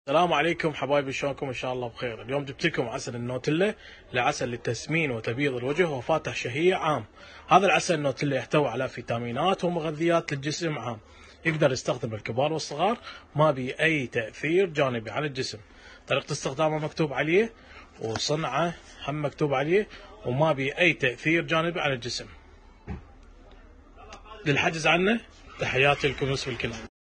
السلام عليكم حبايبي، شلونكم؟ ان شاء الله بخير. اليوم جبت لكم عسل النوتيلا لعسل للتسمين وتبييض الوجه وفاتح شهية عام. هذا العسل النوتيلا يحتوي على فيتامينات ومغذيات للجسم عام، يقدر يستخدم الكبار والصغار، ما بي اي تأثير جانبي على الجسم. طريقة استخدامه مكتوب عليه وصنعه هم مكتوب عليه، وما بي اي تأثير جانبي على الجسم. للحجز عنه تحياتي لكم يوسف الكلام.